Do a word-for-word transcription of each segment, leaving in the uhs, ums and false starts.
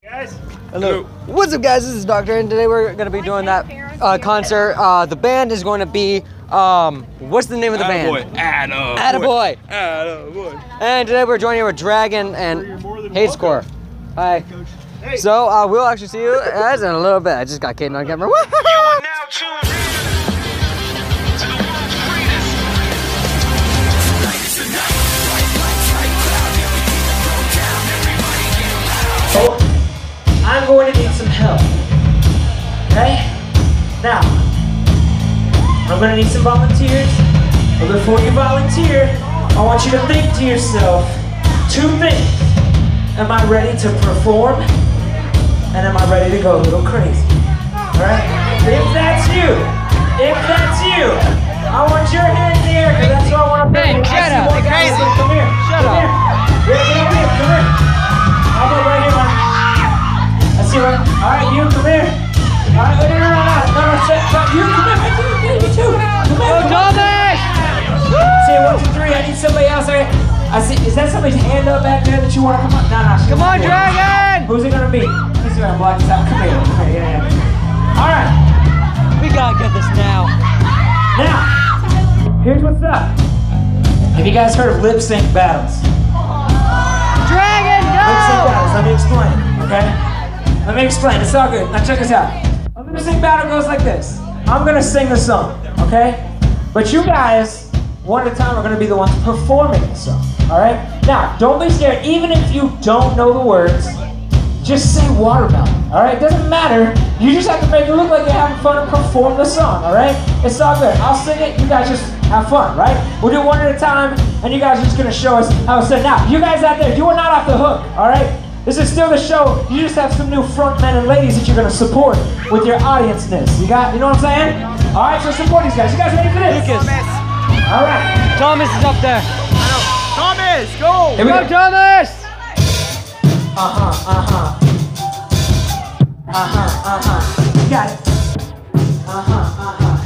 Guys. Hello. What's up, guys? This is Doctor and today we're going to be doing that uh, concert. Uh, the band is going to be, um, what's the name of the band? Attaboy. Attaboy. Attaboy. And today we're joining with Dragon and Hate Score. Hi. Hey. So uh, we'll actually see you guys in a little bit. I just got Kaden on camera. I'm going to need some help, okay? Now, I'm going to need some volunteers, but before you volunteer, I want you to think to yourself two things. Am I ready to perform? And am I ready to go a little crazy? Alright? If that's you, if that's you, I want your hand in the air, because that's what I want to Hey, shut up, you're crazy. Come here, shut come up. Here. Yeah, get over here, come here. I'll go right here, man. I see one. Alright, you come here. Alright, no, no, no, no, no, no, shut up. You come here, you, you, you too. Come here, come Thomas! See, one, two, three, I need somebody else. Okay. I see, is that somebody's hand up back there that you want to come up? No, no, Come on, Dragon! Who's it gonna be? Let me see if I can block this out. Come here, come here, yeah, yeah. Alright. We gotta get this now. Now, here's what's up. Have you guys heard of lip sync battles? Dragon, Lip sync go! battles, let me explain, okay? Let me explain, it's all good. Now check this out. A lip sync battle goes like this. I'm gonna sing the song, okay? But you guys, one at a time, are gonna be the ones performing the song, alright? Now, don't be scared, even if you don't know the words, just say watermelon, alright? It doesn't matter. You just have to make it look like you're having fun and perform the song, alright? It's all good. I'll sing it, you guys just have fun, right? We'll do one at a time, and you guys are just gonna show us how it's done. Now, you guys out there, you are not off the hook, alright? This is still the show. You just have some new front men and ladies that you're gonna support with your audience-ness. You got, you know what I'm saying? Alright, so support these guys. You guys ready for this? Lucas. Alright. Thomas is up there. Thomas, go! Here we Go, go. Thomas! Uh-huh, uh-huh. Uh-huh, uh-huh. You got it. Uh-huh, uh-huh.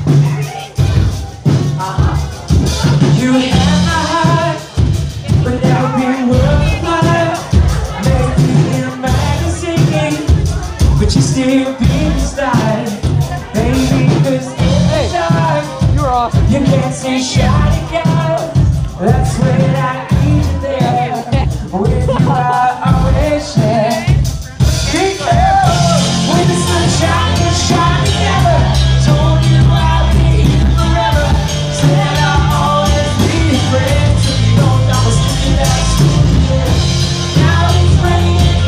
Uh-huh. You have my heart, but that would be worth my life. Maybe in a magazine, but you still be the style. Baby, cause in the dark, You were awesome. you can't see shiny girl. That's when I need you there. With you I always share. Be careful when the sunshine is shining together. Told you I'll be here forever. Said I'll always be friends. If you don't know the street, that's who you are. Now it's raining.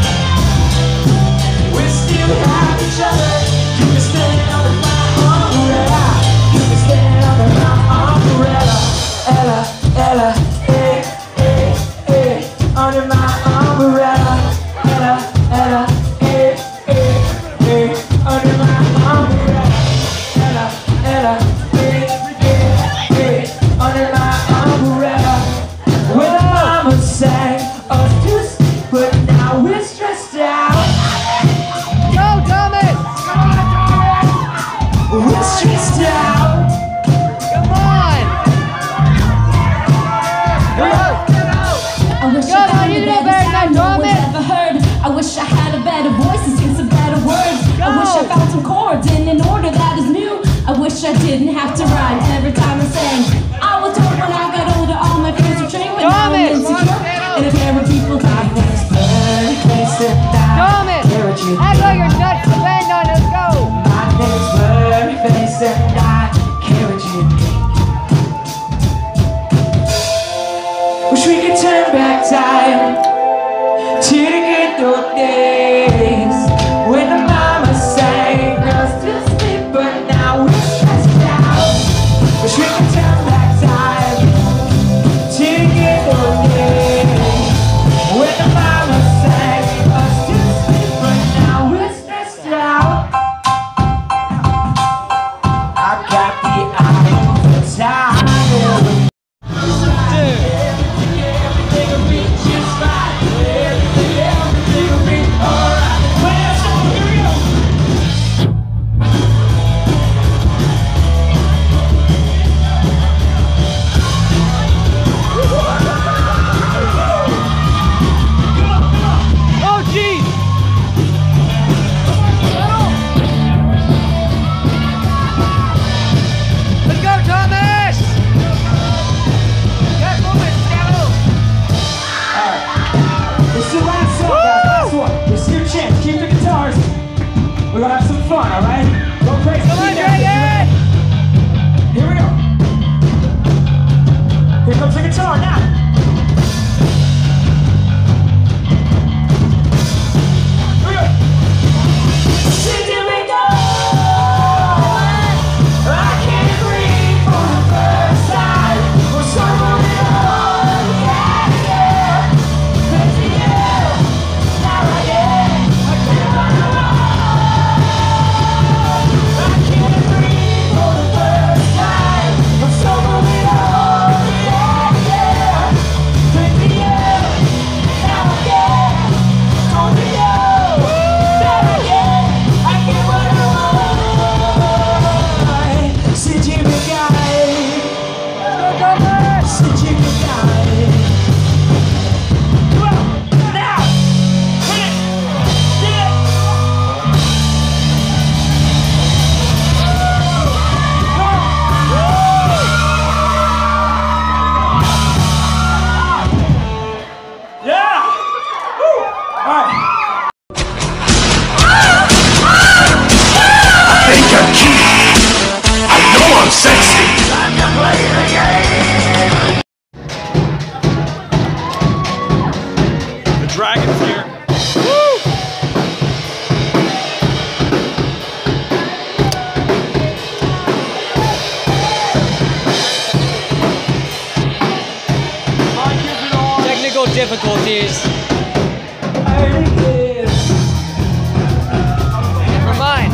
We still have each other. You can stand under my umbrella. You can stand under my umbrella. Ella, Ella, eh, eh, eh, under my umbrella. Ella, Ella, eh, eh, eh, under my umbrella. Ella, Ella, eh, eh, eh, under my umbrella. Well, mama sang us to sleep, but now we're stressed out. Go, Thomas! We're stressed out. Come on! I wish Go, I man, found you a know better better sound than no one's Thomas. ever heard. I wish I had a better voice and sing some better words. I wish I Go. found some chords in an order that is new. I wish I didn't have to rhyme every time I sang. I was told when I got older all my fears were trained, but now I'm Thomas, insecure. And a pair of people got this bird face and die. Thomas! Care what you Act like think. you're nuts to bend on. Let's go! My name's Blurry Face and I care what you think. Wish we could turn back time to the good old days. tease. For mine.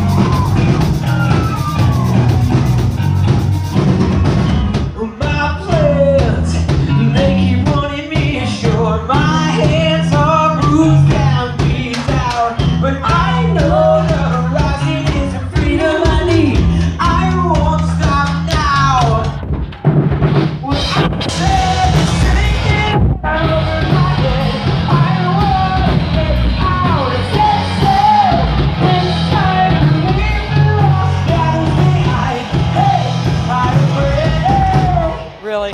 My plans, they keep wanting me ashore. My hands are bruised down, breathed out. But I know the horizon is the freedom I need. I won't stop now. When I'm sinking over my head, I won't get out of this cell. It's time to leave the lost shadows behind. Hey, I'm ready. Really?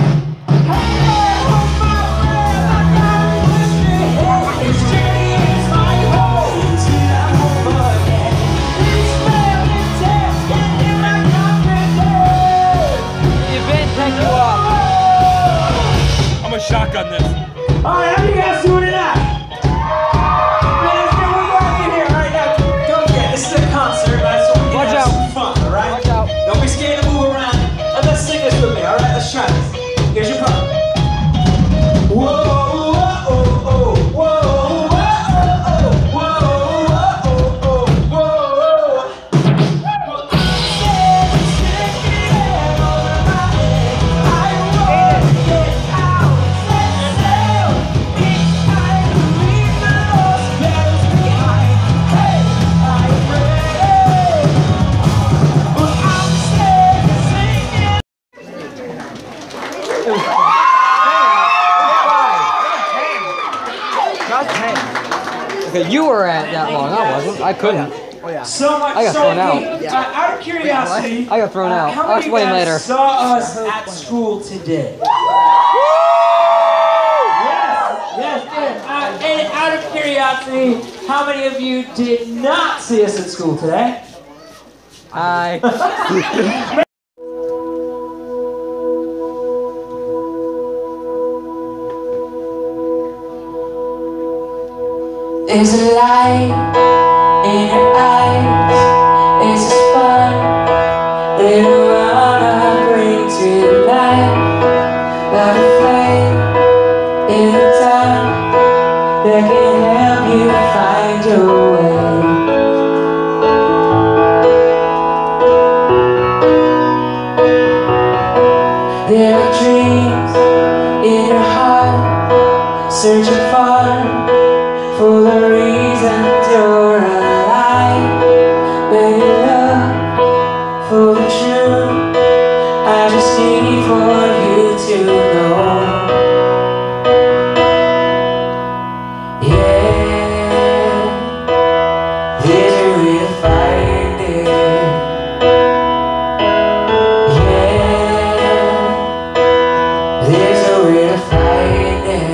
I'm a shotgun this. Alright, how you guys doing tonight? Man, let's get one more in here. Alright, now, don't forget, this is a concert, right? So we can Watch have out. some fun, alright? Watch out. Don't be scared to move around. And let's sing this with me, alright? Let's try this. Here's your part. Whoa, whoa, oh, oh, whoa, whoa, oh, whoa, whoa, oh, whoa, whoa. Okay, you were at that long. I wasn't. I couldn't. So much. I got so thrown out. hey, uh, out of curiosity, I got thrown uh, out. How I'll many explain of you guys later. saw us at school today? Yes, yes, yes. Uh, and out of curiosity, how many of you did not see us at school today? I. There's a light in your eyes. There's a spark that wanna bring to life. Like a flame in the dark that can help you find your way. There are dreams in your heart, searching far for the reasons you're alive. When you look for the truth, I just need for you to know. Yeah, there's a way to find it. Yeah, there's a way to find it.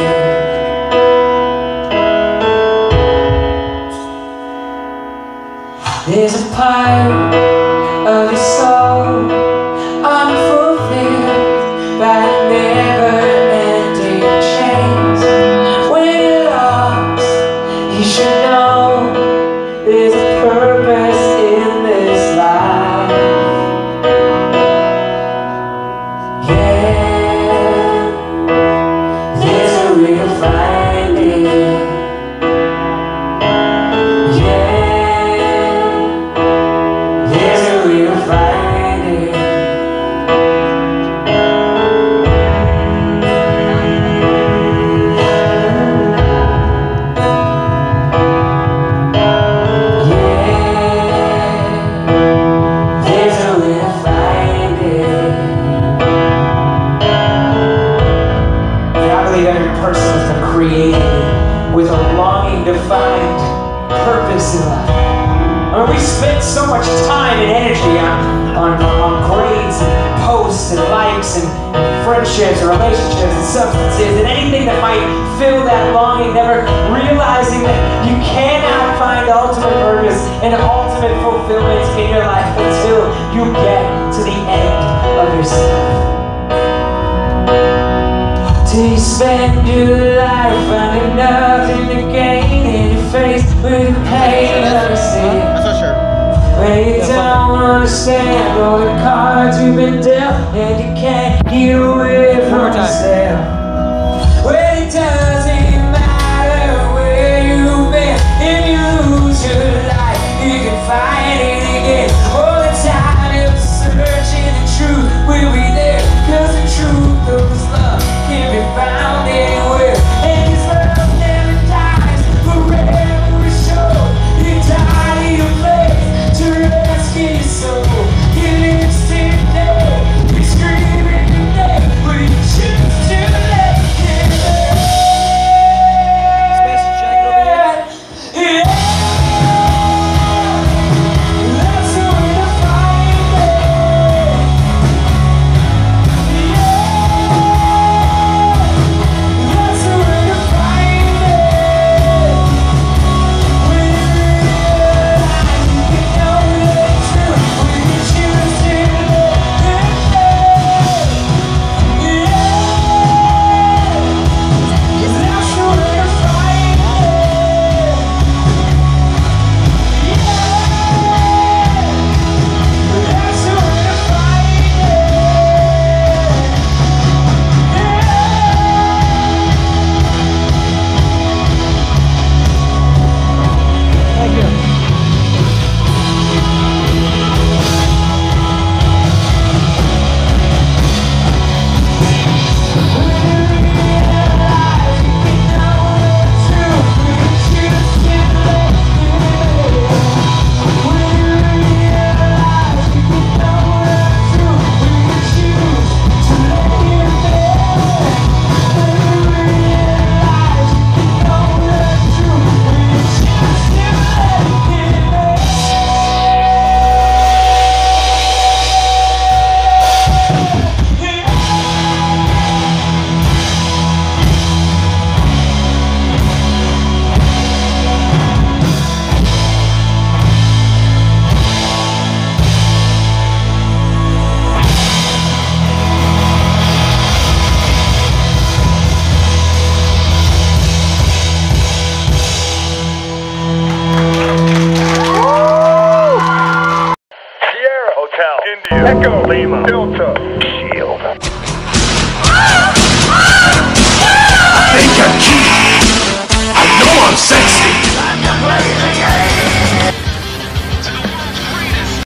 There's a part of your soul unfulfilled by never-ending chains. When you're lost, you should know there's a purpose in this life. Yeah, there's a way to find it. With a longing to find purpose in life. I mean, we spend so much time and energy on, on, on grades and posts and likes and, and friendships and relationships and substances and anything that might fill that longing, never realizing that you cannot find ultimate purpose and ultimate fulfillment in your life until you get to the end of yourself. Till you spend your life finding nothing to gain and you're faced with the pain of the sin. That's not sure. When you don't understand all the cards you've been dealt and you can't get away from yourself. When it doesn't matter Echo Lima Delta Shield.